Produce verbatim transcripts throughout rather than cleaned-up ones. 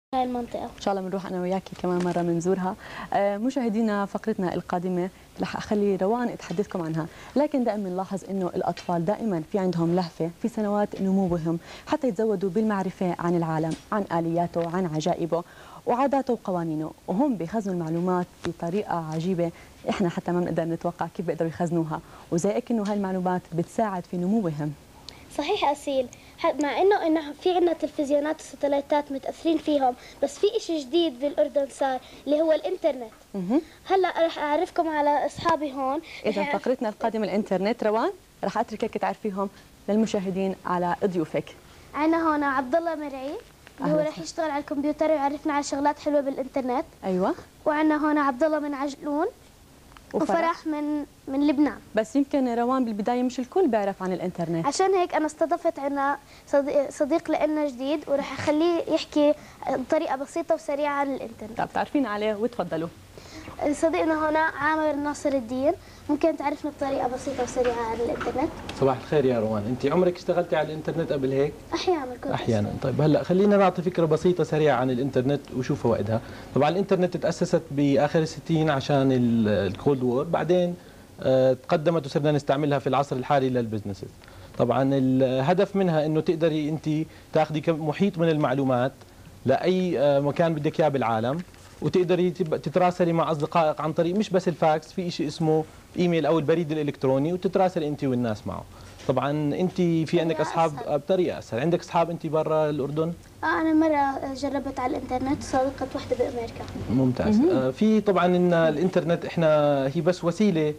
هاي المنطقة. إن شاء الله بنروح أنا وياكي كمان مرة بنزورها. آه مشاهدينا، فقرتنا القادمة رح أخلي روان تحدثكم عنها، لكن دائما نلاحظ إنه الأطفال دائما في عندهم لهفة في سنوات نموهم حتى يتزودوا بالمعرفة عن العالم، عن آلياته، عن عجائبه وعاداته وقوانينه، وهم بيخزنوا المعلومات بطريقة عجيبة إحنا حتى ما بنقدر نتوقع كيف بيقدروا يخزنوها، وزي إنه هاي المعلومات بتساعد في نموهم. صحيح أسيل، مع انه انه في عندنا تلفزيونات وستلايتات متاثرين فيهم، بس في شيء جديد بالاردن صار اللي هو الانترنت. هلا رح اعرفكم على اصحابي هون. اذا فقرتنا القادمه الانترنت روان، رح اتركك تعرفيهم للمشاهدين على ضيوفك. عندنا هون عبد الله مرعي اللي هو رح يشتغل على الكمبيوتر ويعرفنا على شغلات حلوه بالانترنت. ايوه. وعندنا هون عبد الله من عجلون وفرح, وفرح من من لبنان. بس يمكن روان بالبدايه مش الكل بيعرف عن الانترنت، عشان هيك انا استضفت عنا صديق, صديق لنا جديد وراح اخليه يحكي بطريقه بسيطه وسريعه عن الانترنت. طب تعرفين عليه وتفضلوا. صديقنا هنا عامر ناصر الدين، ممكن تعرفنا بطريقه بسيطه وسريعه عن الانترنت؟ صباح الخير يا روان، انت عمرك اشتغلتي على الانترنت قبل هيك؟ احيانا كنت احيانا. طيب هلا خلينا نعطي فكره بسيطه سريعه عن الانترنت وشو فوائدها. طبعا الانترنت تاسست باخر الستين عشان الكولد وور، بعدين تقدمت وصرنا نستعملها في العصر الحالي للبزنسز. طبعا الهدف منها انه تقدري انت تاخذي محيط من المعلومات لاي مكان بدك اياه بالعالم، وتقدري تتراسلي مع اصدقائك عن طريق مش بس الفاكس، في شيء اسمه ايميل او البريد الالكتروني، وتتراسلي انت والناس معه. طبعا انت في عندك اصحاب بطريقه اسهل، عندك اصحاب انت برا الاردن؟ اه انا مره جربت على الانترنت، صادقت وحده بامريكا. ممتاز. آه في طبعا ان الانترنت احنا هي بس وسيله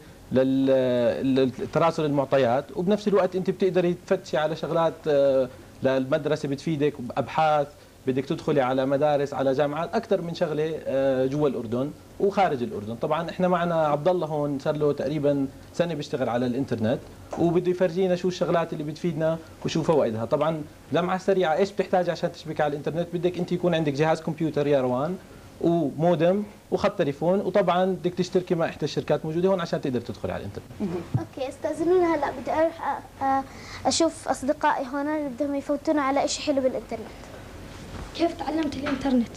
للتراسل المعطيات، وبنفس الوقت انت بتقدري تفتشي على شغلات آه للمدرسه بتفيدك، ابحاث بدك تدخلي على مدارس، على جامعات، اكثر من شغله آه جوا الاردن وخارج الاردن. طبعا احنا معنا عبد الله هون صار له تقريبا سنه بيشتغل على الانترنت، وبده يفرجينا شو الشغلات اللي بتفيدنا وشو فوائدها. طبعا لمعه سريعه، ايش بتحتاج عشان تشبك على الانترنت؟ بدك انت يكون عندك جهاز كمبيوتر يا روان، ومودم، وخط تليفون، وطبعا بدك تشتركي مع احدى الشركات موجوده هون عشان تقدر تدخلي على الانترنت. اوكي استاذنونا، هلا بدي اروح اشوف اصدقائي هون اللي بدهم يفوتونا على شيء حلو بالانترنت. كيف تعلمت الانترنت؟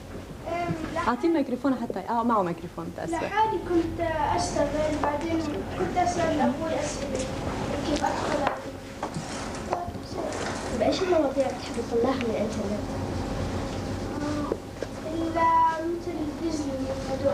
اعطيه الميكروفون حتى اه معه ميكروفون متاسف. لحالي كنت اشتغل، بعدين كنت اسال ابوي اسئله كيف ادخل. بايش المواضيع بتحب تطلعها من الانترنت؟ الا مثل ديزني هدول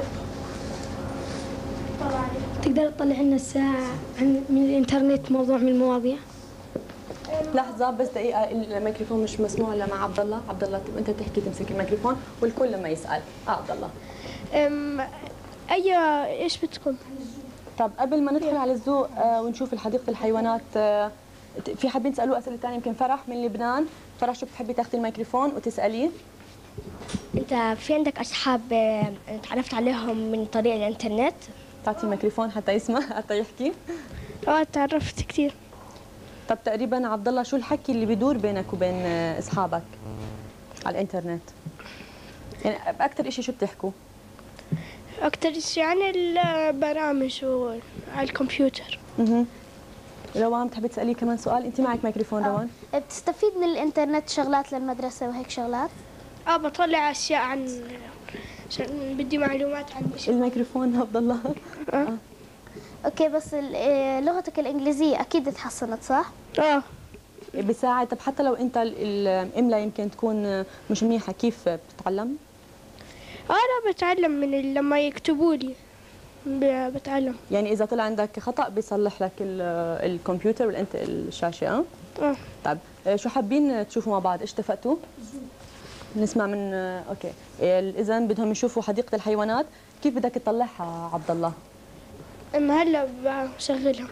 طبعا. تقدر تطلع لنا الساعه عن من الانترنت موضوع من المواضيع؟ لحظة بس دقيقة، الميكروفون مش مسموع الا مع عبد الله. عبد الله انت تحكي تمسك الميكروفون والكل لما يسأل. اه عبد الله. ام اي ايش بدكم؟ طب قبل ما ندخل على الزو آه ونشوف حديقة الحيوانات، آه في حابين تسألوا أسئلة ثانية؟ يمكن فرح من لبنان. فرح شو بتحبي تاخذي الميكروفون وتسأليه؟ انت في عندك اصحاب تعرفت عليهم من طريق الانترنت؟ تعطي الميكروفون حتى يسمع حتى يحكي. اه تعرفت كثير. طب تقريبا عبد الله شو الحكي اللي بدور بينك وبين اصحابك على الانترنت؟ يعني اكثر شيء شو بتحكوا؟ اكثر شيء عن البرامج وعلى الكمبيوتر. اها. روان بتحبي تساليه كمان سؤال؟ انت معك ميكروفون روان. أه. بتستفيد من الانترنت شغلات للمدرسه وهيك شغلات؟ اه بطلع اشياء عن عشان بدي معلومات عن اشياء. الميكروفون عبد الله. اه, آه. اوكي بس لغتك الانجليزيه اكيد تحسنت صح؟ اه بيساعد. طب حتى لو انت الاملاء يمكن تكون مش منيحه، كيف بتتعلم؟ اه انا بتعلم من لما يكتبوا لي بتعلم. يعني اذا طلع عندك خطا بيصلح لك الكمبيوتر والانت الشاشه. اه اه طيب شو حابين تشوفوا مع بعض؟ ايش اتفقتوا؟ نسمع من اوكي. اذا بدهم يشوفوا حديقه الحيوانات، كيف بدك تطلعها عبد الله؟ اما هلا بشغلها.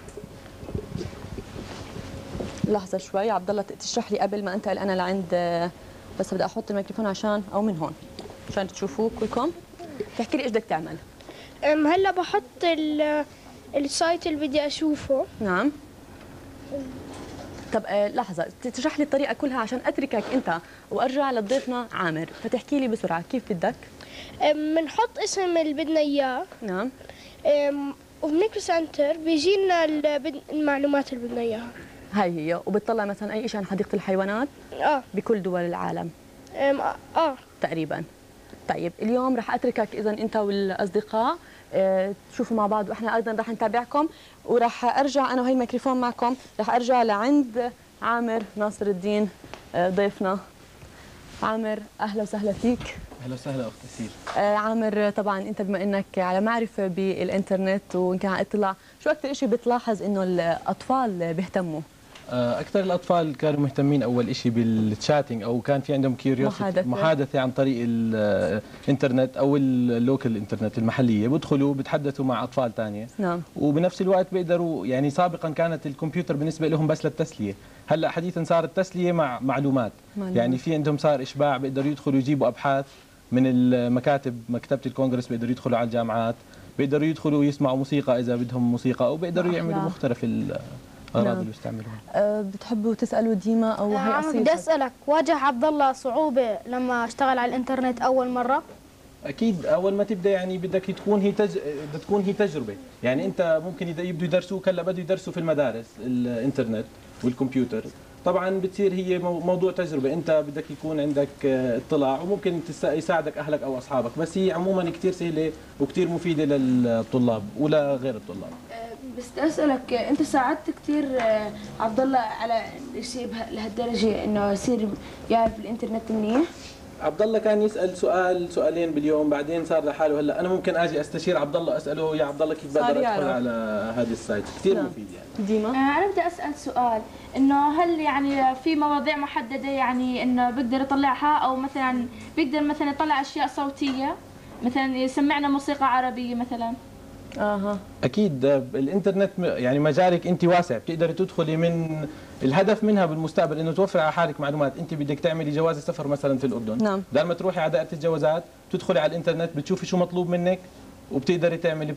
لحظه شوي عبد الله، تشرح لي قبل ما انتقل انا لعند، بس بدي احط الميكروفون عشان او من هون عشان تشوفوه كلكم. تحكي لي ايش بدك تعمل؟ أم هلا بحط السايت اللي بدي اشوفه. نعم. طب آه لحظه، تشرح لي الطريقه كلها عشان اتركك انت وارجع لضيفنا عامر، فتحكي لي بسرعه كيف بدك. بنحط اسم اللي بدنا اياه. نعم. وبنكتب سنتر بيجينا المعلومات اللي بدنا اياها. هاي هي، وبتطلع مثلا اي شيء عن حديقه الحيوانات اه بكل دول العالم. اه تقريبا. طيب اليوم رح اتركك اذا انت والاصدقاء اه تشوفوا مع بعض، واحنا ايضا رح نتابعكم، ورح ارجع انا وهي الميكروفون معكم، رح ارجع لعند عامر ناصر الدين اه ضيفنا. عامر اهلا وسهلا فيك. اهلا وسهلا اخت اسيل. آه عامر، طبعا انت بما انك على معرفه بالانترنت وان كان على اطلاع، شو اكثر شيء بتلاحظ انه الاطفال بيهتموا؟ اكثر الاطفال كانوا مهتمين اول شيء بالتشاتنج، او كان في عندهم كيوريوسيتي، محادثه, محادثة عن طريق الانترنت او اللوكال انترنت المحليه، بيدخلوا بيتحدثوا مع اطفال ثانيه. نعم. وبنفس الوقت بيقدروا، يعني سابقا كانت الكمبيوتر بالنسبه لهم بس للتسليه، هلا حديثا صارت تسليه مع معلومات. معلومات. يعني في عندهم صار اشباع، بيقدروا يدخلوا يجيبوا ابحاث من المكاتب، مكتبه الكونغرس، بيقدروا يدخلوا على الجامعات، بيقدروا يدخلوا يسمعوا موسيقى اذا بدهم موسيقى، او بيقدروا يعملوا مختلف الاغراض اللي بيستعملوها. أه بتحبوا تسالوا ديما او هي أصيل؟ بدي اسالك، واجه عبد الله صعوبه لما اشتغل على الانترنت اول مره؟ اكيد اول ما تبدا يعني بدك تكون هي تج... بدها تكون هي تجربه، يعني انت ممكن يبدوا يدرسوك، هلا بده يدرسوا في المدارس الانترنت والكمبيوتر، طبعا بتصير هي موضوع تجربه، انت بدك يكون عندك اطلاع، وممكن يساعدك اهلك او اصحابك، بس هي عموما كثير سهله وكثير مفيده للطلاب ولا غير الطلاب. بس بدي اسالك، انت ساعدت كثير عبد الله على شيء لهالدرجه انه يصير يعرف الانترنت منيح؟ عبد الله كان يسال سؤال سؤالين باليوم، بعدين صار لحاله. هلا انا ممكن اجي استشير عبد الله، اساله يا عبد الله كيف بقدر ادخل على هذا السايت، كثير مفيد يعني. ديما انا بدي اسال سؤال، انه هل يعني في مواضيع محدده يعني انه بقدر يطلعها، او مثلا بيقدر مثلا يطلع اشياء صوتيه، مثلا يسمعنا موسيقى عربيه مثلا؟ اها اكيد الانترنت يعني مجالك انت واسع، بتقدري تدخلي من الهدف منها بالمستقبل انه توفر على حالك معلومات، انت بدك تعملي جواز سفر مثلا في الاردن، نعم، بدل ما تروحي على دائره الجوازات بتدخلي على الانترنت بتشوفي شو مطلوب منك، وبتقدري تعملي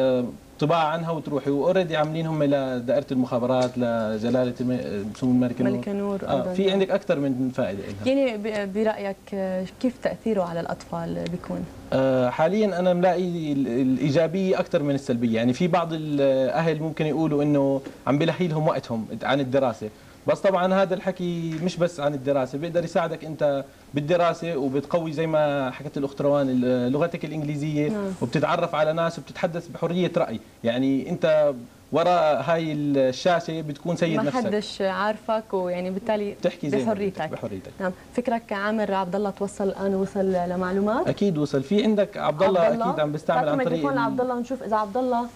طباعه عنها وتروحي، واوريدي عاملين هم لدائره المخابرات لجلاله سمو الملكه نور. ملكه نور آه في عندك اكثر من فائده لها. يعني برايك كيف تاثيره على الاطفال بيكون؟ آه حاليا انا ملاقي الايجابيه اكثر من السلبيه، يعني في بعض الاهل ممكن يقولوا انه عم بلهي لهم وقتهم عن الدراسه، بس طبعا هذا الحكي مش بس عن الدراسه، بيقدر يساعدك انت بالدراسه، وبتقوي زي ما حكت الاخت روان لغتك الانجليزيه، نعم، وبتتعرف على ناس وبتتحدث بحريه راي، يعني انت وراء هاي الشاشه بتكون سيد نفسك، ما حدش عارفك، ويعني بالتالي تحكي زي بحريتك بحريتك نعم. فكرك عامر عبد الله توصل الان، وصل لمعلومات؟ اكيد وصل. في عندك عبد الله اكيد عم بيستعمل عن طريق عبد الله، نشوف اذا عبد الله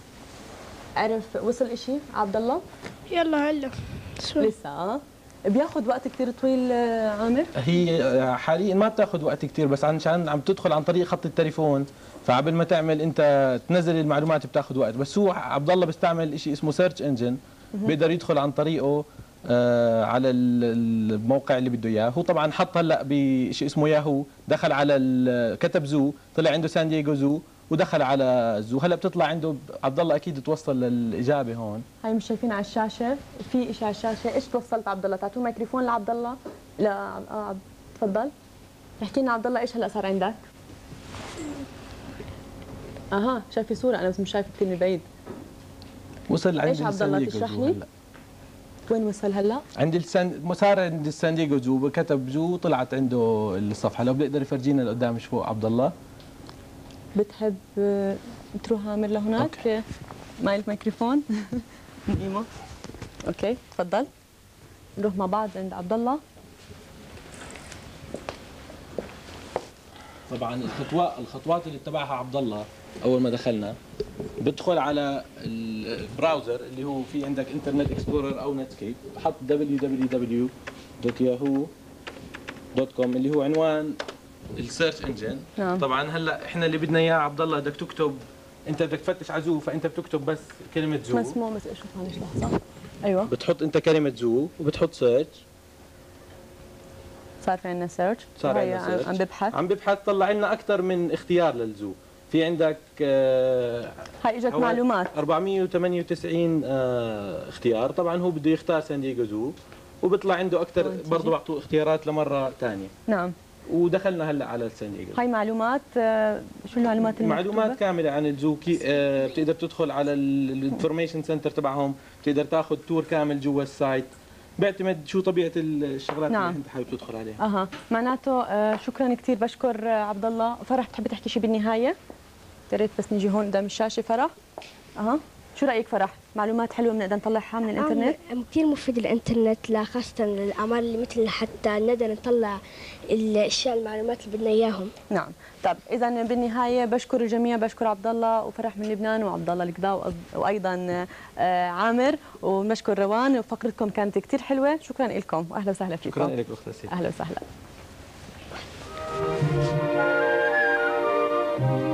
عرف وصل شيء. عبد الله يلا هلا لسه اه بياخذ وقت كثير طويل عامر؟ هي حاليا ما بتاخذ وقت كثير، بس عشان عم تدخل عن طريق خط التليفون، فعبل ما تعمل انت تنزل المعلومات بتاخذ وقت، بس هو عبد الله بيستعمل شيء اسمه سيرش انجن، بيقدر يدخل عن طريقه آه على الموقع اللي بده اياه، هو طبعا حط هلا بشيء اسمه ياهو، دخل على كتب زو، طلع عنده سان دييغو زو، ودخل على زو، هلا بتطلع عنده عبد الله اكيد توصل للاجابه هون. هاي مش شايفين على الشاشه، في شيء على الشاشه، ايش توصلت عبد الله؟ تعطوه الميكروفون لعبد الله. لا اه تفضل احكي لنا عبد الله ايش هلا صار عندك؟ اها شايفه صوره انا بس مش شايفه كثير من بعيد. وصل عند ايش عبد الله تشرح لي؟ وين وصل هلا؟ عند السان صار عند السان دييغو زو، كتب زو، طلعت عنده الصفحه، لو بيقدر يفرجينا لقدام مش فوق عبد الله. بتحب تروح عامر لهناك؟ أوكي. معي الميكروفون ايمو. اوكي تفضل نروح مع بعض عند عبد الله. طبعا الخطوات الخطوات اللي اتبعها عبد الله اول ما دخلنا، بدخل على البراوزر اللي هو في عندك انترنت اكسبلورر او نتسكيب، بحط دبليو دبليو دبليو دوت ياهو دوت كوم اللي هو عنوان السيرش انجن. نعم. طبعا هلا احنا اللي بدنا اياه عبد الله، بدك تكتب، انت بدك تفتش على زو، فانت بتكتب بس كلمه زو، مسموع بس اشوف هون لحظه. ايوه بتحط انت كلمه زو وبتحط سيرش، صار في عندنا سيرش، صار عندنا سيرش، عم ببحث عم ببحث طلع لنا اكثر من اختيار للزو، في عندك آه هاي اجت معلومات أربعمئة وثمانية وتسعين آه اختيار، طبعا هو بده يختار سان دييغو زو، وبيطلع عنده اكثر برضه، بعطوه اختيارات لمره ثانيه. نعم. ودخلنا هلا على سان دييغو. هاي معلومات آه شو المعلومات المكتوبة؟ معلومات كامله عن الزو، آه بتقدر تدخل على الانفورميشن سنتر تبعهم، بتقدر تاخذ تور كامل جوا السايت، بيعتمد شو طبيعه الشغلات نعم. اللي انت حابب تدخل عليها. اها معناته آه شكرا كثير، بشكر آه عبد الله. فرح بتحبي تحكي شيء بالنهايه؟ يا ريت بس نيجي هون قدام الشاشه. فرح اها شو رايك فرح؟ معلومات حلوه بنقدر نطلعها من الانترنت؟ كثير مفيد الانترنت، لا خاصة للأعمال اللي مثل حتى نقدر نطلع الأشياء المعلومات اللي بدنا إياهم. نعم. طب إذا بالنهاية بشكر الجميع، بشكر عبد الله وفرح من لبنان وعبد الله القضاء وأيضا عامر، وبشكر روان، وفقرتكم كانت كثير حلوة. شكرا لكم وأهلا وسهلا فيكم. شكرا لك أخت أسيل. أهلا وسهلا.